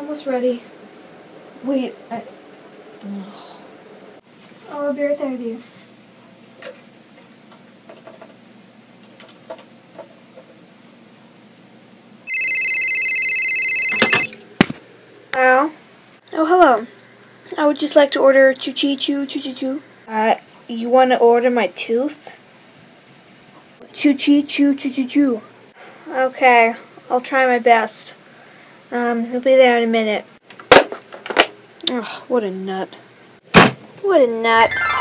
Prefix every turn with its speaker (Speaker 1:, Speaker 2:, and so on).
Speaker 1: almost ready. Wait, I'll be right there with you. Hello? Oh, hello. I would just like to order choo-chee-choo. You want to order my tooth? Choo-chee-choo. Okay, I'll try my best. He'll be there in a minute. Ugh, what a nut. What a nut.